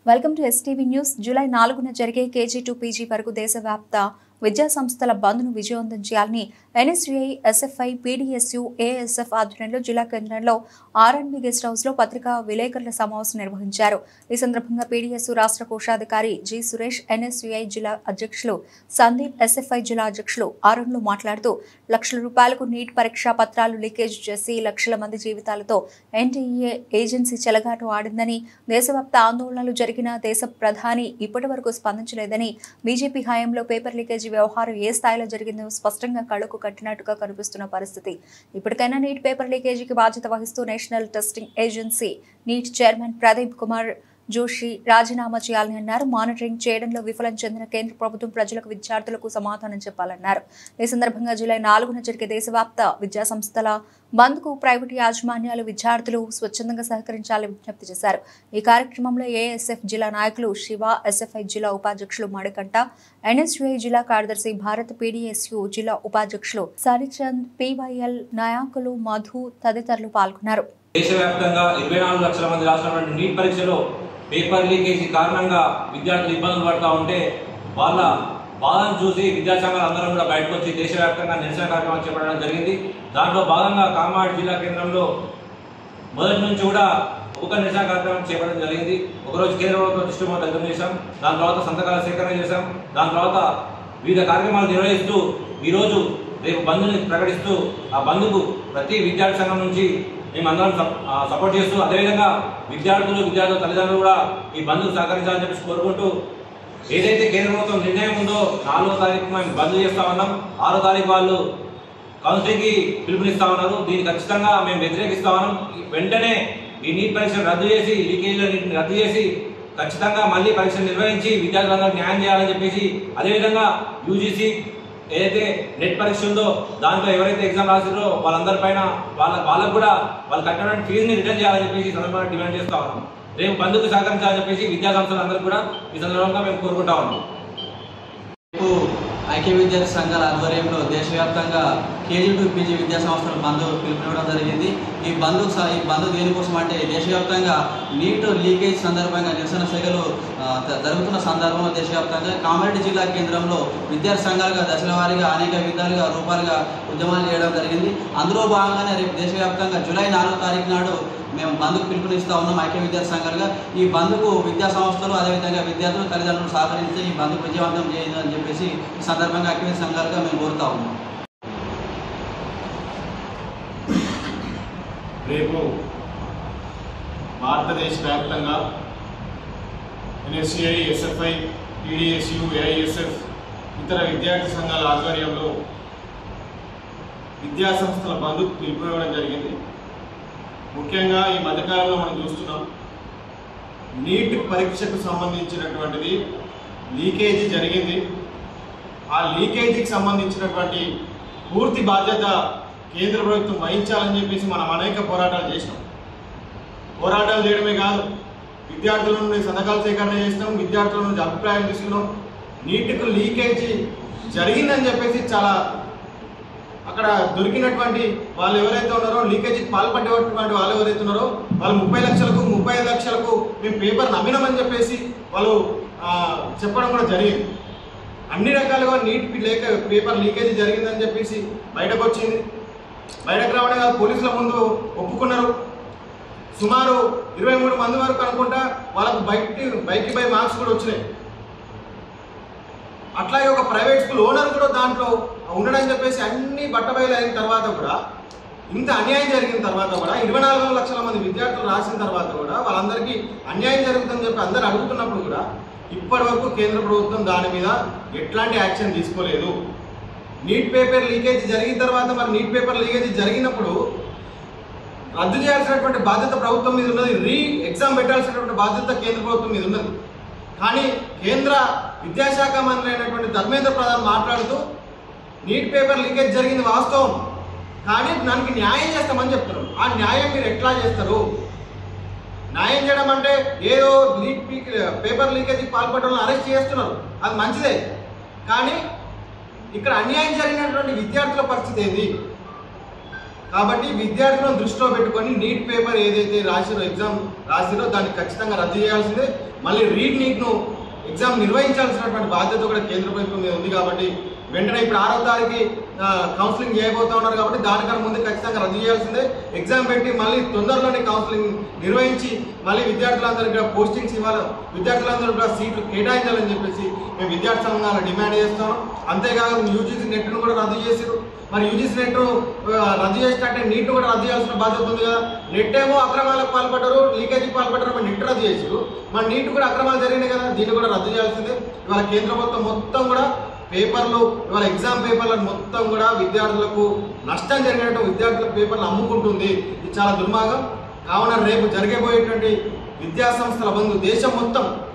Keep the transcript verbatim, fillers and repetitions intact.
Welcome to STV news. July నాలుగున జరిగే KG to PG వరకు దేశవ్యాప్త విద్యా సంస్థల బంద్ను విజయవంతం చేయాలని ఎన్ఎస్యుఐ, ఎస్ఎఫ్ఐ, పీడీఎస్యు, ఏఎస్ఎఫ్ ఆధ్వర్యంలో జిల్లా కేంద్రంలో ఆర్ఎండ్బి గెస్ట్ హౌస్ లో పత్రికా విలేకరుల సమావేశం నిర్వహించారు. ఈ సందర్భంగా పీడీఎస్యు రాష్ట్ర కోశాధికారి జి సురేష్, ఎన్ఎస్యుఐ జిల్లా అధ్యక్షులు సందీప్, ఎస్ఎఫ్ఐ జిల్లా అధ్యక్షులు అరుణ్లు మాట్లాడుతూ లక్షల రూపాయలకు నీట్ పరీక్షా పత్రాలు లీకేజ్ చేసి లక్షల మంది జీవితాలతో ఎన్టీఏ ఏజెన్సీ చెలగాటు ఆడిందని, దేశవ్యాప్త ఆందోళనలు జరిగిన దేశ ప్రధాని ఇప్పటి వరకు స్పందించలేదని, బీజేపీ హయాంలో పేపర్ లీకేజీ వ్యవహారం ఏ స్థాయిలో జరిగిందో స్పష్టంగా కళ్ళకు కట్టినట్టుగా కనిపిస్తున్న పరిస్థితి. ఇప్పటికైనా నీట్ పేపర్ లీకేజీకి బాధ్యత వహిస్తూ national testing agency NEET chairman Pradeep Kumar Joshi రాజీనామా చేయాలని అన్నారు. మానిటరింగ్ చేయడంలో విఫలం చెందిన కేంద్ర ప్రభుత్వం ప్రజలకు, విద్యార్థులకు సమాధానం చెప్పాలన్నారు. ఈ సందర్భంగా జూలై నాలుగున జరిగే దేశవ్యాప్త విద్యా సంస్థల బంద్కు ప్రైవేటు యాజమాన్యాలు, విద్యార్థులు స్వచ్ఛందంగా సహకరించాలని విజ్ఞప్తి చేశారు. ఈ కార్యక్రమంలో ఏఎస్ఎఫ్ జిల్లా నాయకులు శివ, ఎస్ఎఫ్ఐ జిల్లా ఉపాధ్యక్షులు మణికంఠ, ఎన్ఎస్యుఐ జిల్లా కార్యదర్శి భారత్, పీడీఎస్యు జిల్లా ఉపాధ్యక్షులు సరిచంద్, పీవైఎల్ నాయకులు మధు తదితరులు పాల్గొన్నారు. దేశవ్యాప్తంగా ఇరవై నాలుగు లక్షల మంది రాష్ట్రంలో నీట్ పరీక్షలో పేపర్ లీకేజీ కారణంగా విద్యార్థులు ఇబ్బందులు పడుతూ ఉంటే వాళ్ళ బాధను చూసి విద్యా సంఘాలు అందరం కూడా బయటకు వచ్చి దేశవ్యాప్తంగా నిరసన కార్యక్రమాలు చేపట్టడం జరిగింది. దాంట్లో భాగంగా కామారెడ్డి జిల్లా కేంద్రంలో మొదటి నుంచి కూడా ఒక నిరసన కార్యక్రమం చేపట్టడం జరిగింది. ఒకరోజు కేంద్ర ప్రభుత్వం దృష్టి దగ్గర చేశాం, దాని తర్వాత సంతకాల సేకరణ చేశాం, దాని తర్వాత వివిధ కార్యక్రమాలు నిర్వహిస్తూ ఈరోజు రేపు బంద్ని ప్రకటిస్తూ ఆ బంద్కు ప్రతి విద్యార్థి సంఘం నుంచి మేమందరం సపోర్ట్ చేస్తూ, అదేవిధంగా విద్యార్థులు, విద్యార్థుల తల్లిదండ్రులు కూడా ఈ బంద్కు సహకరించాలని చెప్పేసి కోరుకుంటూ, ఏదైతే కేంద్ర ప్రభుత్వం నిర్ణయం ఉందో నాలుగో తారీఖు మేము బంద్ చేస్తా ఉన్నాం, ఆరో తారీఖు వాళ్ళు కౌన్సిలింగ్కి పిలుపునిస్తా ఉన్నారు. దీన్ని ఖచ్చితంగా మేము వ్యతిరేకిస్తా ఉన్నాం. వెంటనే ఈ నీట్ పరీక్షలు రద్దు చేసి, లీకేజీలను రద్దు చేసి ఖచ్చితంగా మళ్ళీ పరీక్షలు నిర్వహించి విద్యార్థులందరూ న్యాయం చేయాలని చెప్పేసి, అదేవిధంగా యూజీసీ ఏదైతే నెట్ పరీక్ష ఉందో దాంట్లో ఎవరైతే ఎగ్జామ్ రాసిరో వాళ్ళందరిపైన వాళ్ళ వాళ్ళకు కూడా వాళ్ళు కట్టినటువంటి ఫీజుని రిటర్న్ చేయాలని చెప్పేసి సందర్భంగా డిమాండ్ చేస్తా ఉన్నాం. రేపు బంద్కు సహకరించాలని చెప్పేసి విద్యా సంస్థలందరూ కూడా ఈ సందర్భంగా మేము కోరుకుంటా ఉన్నాం. ఐక్య విద్యార్థి సంఘాల ఆధ్వర్యంలో దేశవ్యాప్తంగా కేజీ టు పీజీ విద్యా సంస్థల బంద్ పిలుపునివ్వడం జరిగింది. ఈ బంద్ ఈ బంద్ దేనికోసం అంటే దేశవ్యాప్తంగా నీట్ లీకేజ్ సందర్భంగా నిరసన శాఖలు జరుగుతున్న సందర్భంలో దేశవ్యాప్తంగా కామారెడ్డి జిల్లా కేంద్రంలో విద్యార్థి సంఘాలుగా దశల వారీగా అనేక విధాలుగా రూపాలుగా ఉద్యమాలు చేయడం జరిగింది. అందులో భాగంగానే రేపు దేశవ్యాప్తంగా జూలై నాలుగో తారీఖు నాడు మేము బంద్కు పిలుపునిస్తూ ఉన్నాం ఐక్య విద్యార్థి సంఘాలుగా. ఈ బంద్కు విద్యా సంస్థలు, అదేవిధంగా విద్యార్థులు, తల్లిదండ్రులు సహకరించి ఈ బంద్కు విజయవంతం చేయాలని చెప్పేసి ఈ సందర్భంగా ఐక్య విద్యార్థి సంఘాలుగా మేము కోరుతా ఉన్నాం. రేపు భారతదేశ వ్యాప్తంగా ఎన్ఎస్యుఐ, ఎస్ఎఫ్ఐ, పీడీఎస్యు, ఏఐఎస్ఎఫ్ ఇతర విద్యార్థి సంఘాల ఆధ్వర్యంలో విద్యా సంస్థల బంద్కు పిలుపునివ్వడం జరిగింది. ముఖ్యంగా ఈ మధ్యకాలంలో మనం చూస్తున్నాం, నీట్ పరీక్షకు సంబంధించినటువంటిది లీకేజీ జరిగింది. ఆ లీకేజీకి సంబంధించినటువంటి పూర్తి బాధ్యత కేంద్ర ప్రభుత్వం వహించాలని చెప్పేసి మనం అనేక పోరాటాలు చేసినాం. పోరాటాలు చేయడమే కాదు, విద్యార్థుల నుండి సంతకాల సేకరణ చేసినాం, విద్యార్థుల నుండి అభిప్రాయం తీసుకున్నాం. నీట్కు లీకేజీ జరిగిందని చెప్పేసి చాలా అక్కడ దొరికినటువంటి వాళ్ళు ఎవరైతే ఉన్నారో, లీకేజీకి పాల్పడేటువంటి వాళ్ళు ఎవరైతే ఉన్నారో వాళ్ళు ముప్పై లక్షలకు ముప్పై ఐదు లక్షలకు మేము పేపర్ నమ్మినామని చెప్పేసి వాళ్ళు చెప్పడం కూడా జరిగింది. అన్ని రకాలుగా నీట్ లేక పేపర్ లీకేజీ జరిగిందని చెప్పేసి బయటకు వచ్చింది. బయటకు రావడం కాదు, పోలీసుల ముందు ఒప్పుకున్నారు. సుమారు ఇరవై మూడు మంది వరకు అనుకుంటా వాళ్ళకు బయట బైక్ బై మార్క్స్ కూడా వచ్చినాయి. అట్లాగే ఒక ప్రైవేట్ స్కూల్ ఓనర్ కూడా దాంట్లో ఉండడని చెప్పేసి అన్ని బట్టబయలు అయిన తర్వాత కూడా, ఇంత అన్యాయం జరిగిన తర్వాత కూడా, ఇరవై నాలుగు లక్షల మంది విద్యార్థులు రాసిన తర్వాత కూడా వాళ్ళందరికీ అన్యాయం జరుగుతుందని చెప్పి అందరు అడుగుతున్నప్పుడు కూడా ఇప్పటి వరకు కేంద్ర ప్రభుత్వం దాని మీద ఎట్లాంటి యాక్షన్ తీసుకోలేదు. నీట్ పేపర్ లీకేజ్ జరిగిన తర్వాత మరి నీట్ పేపర్ లీకేజ్ జరిగినప్పుడు రద్దు చేయాల్సినటువంటి బాధ్యత ప్రభుత్వం మీద ఉన్నది, రీ ఎగ్జామ్ పెట్టాల్సినటువంటి బాధ్యత కేంద్ర ప్రభుత్వం మీద ఉన్నది. కానీ కేంద్ర విద్యాశాఖ మంత్రి అయినటువంటి ధర్మేంద్ర ప్రధాన్ మాట్లాడుతూ నీట్ పేపర్ లీకేజ్ జరిగింది వాస్తవం, కానీ దానికి న్యాయం చేస్తామని చెప్తున్నారు. ఆ న్యాయం మీరు ఎట్లా చేస్తారు? న్యాయం చేయడం అంటే ఏదో లీక్ పేపర్ లీకేజీకి పాల్పడడం అరెస్ట్ చేస్తున్నారు, అది మంచిదే. కానీ ఇక్కడ అన్యాయం జరిగినటువంటి విద్యార్థుల పరిస్థితి ఏంది? కాబట్టి విద్యార్థులను దృష్టిలో పెట్టుకొని నీట్ పేపర్ ఏదైతే రాసిరో ఎగ్జామ్ రాసిరో దాన్ని ఖచ్చితంగా రద్దు చేయాల్సిందే. మళ్ళీ రీడ్ నీట్ను ఎగ్జామ్ నిర్వహించాల్సినటువంటి బాధ్యత కూడా కేంద్ర ప్రభుత్వం మీద ఉంది. కాబట్టి వెంటనే ఇప్పుడు ఆరో తారీఖు కౌన్సిలింగ్ చేయబోతా ఉన్నారు కాబట్టి దానికన్నా ముందు ఖచ్చితంగా రద్దు చేయాల్సిందే. ఎగ్జామ్ పెట్టి మళ్ళీ తొందరలోనే కౌన్సిలింగ్ నిర్వహించి మళ్ళీ విద్యార్థులందరికీ కూడా పోస్టింగ్స్ ఇవ్వాలి, విద్యార్థులందరూ కూడా సీట్లు కేటాయించాలని చెప్పేసి మేము విద్యార్థి సంఘాలు డిమాండ్ చేస్తున్నాం. అంతేకాదు యూజీసీ నెట్ను కూడా రద్దు చేసారు. మరి యూజీసీ నెట్ రద్దు చేసినట్టే నీట్ కూడా రద్దు చేయాల్సిన బాధ్యత ఉంది కదా. నెట్ ఏమో అక్రమాలకు పాల్పడ్డారు, లీకేజీకి పాల్పడ్డారు, మరి నెట్ రద్దు చేసారు. మరి నీట్ కూడా అక్రమాలు జరిగినాయి కదా, దీన్ని కూడా రద్దు చేయాల్సిందే. ఇవాళ కేంద్ర ప్రభుత్వం మొత్తం కూడా పేపర్లు ఇవాళ ఎగ్జామ్ పేపర్లను మొత్తం కూడా విద్యార్థులకు నష్టం జరిగినట్టు విద్యార్థుల పేపర్లు అమ్ముకుంటుంది. ఇది చాలా దుర్మార్గం. కావున రేపు జరగబోయేటువంటి విద్యా సంస్థల బంధు దేశం మొత్తం